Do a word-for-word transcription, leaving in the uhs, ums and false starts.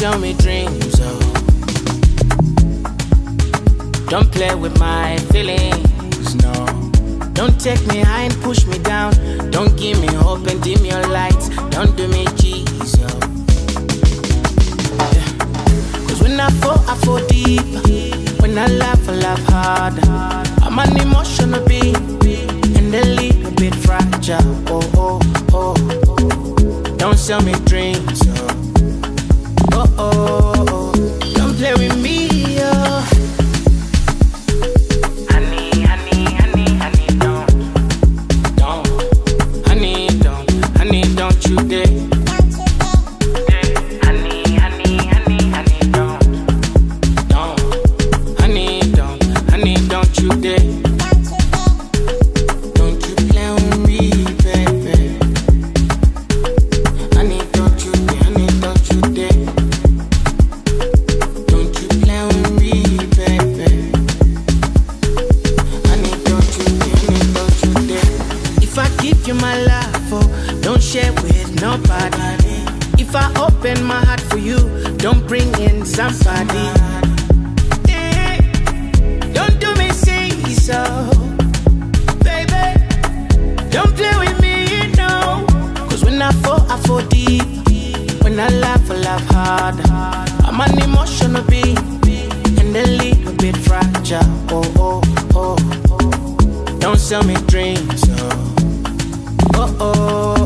sell me dreams, oh. Don't play with my feelings, no. Don't take me high and push me down. Don't give me hope and dim your lights. Don't do me cheese, oh. Yeah. Cause when I fall, I fall deep. When I laugh, I laugh hard. I'm an emotional being and a little bit fragile, oh, oh, oh. Don't sell me dreams, oh. Oh, oh, oh. Don't play with me, oh. Honey, honey, honey, honey, don't. Don't. Honey, don't. Honey, don't you dare. Honey, honey, honey, honey, don't. Don't. Honey, don't. Honey, don't you dare. Don't you play with me, baby. Honey, don't you dare. Honey, don't you dare. Give you my love, oh, don't share with nobody. If I open my heart for you, don't bring in somebody. Hey, don't do me say so, baby. Don't play with me, no. Cause when I fall, I fall deep. When I laugh, I laugh hard. I'm an emotional being and a little bit fragile, oh, oh, oh, oh. Don't sell me dreams, oh. Oh, oh.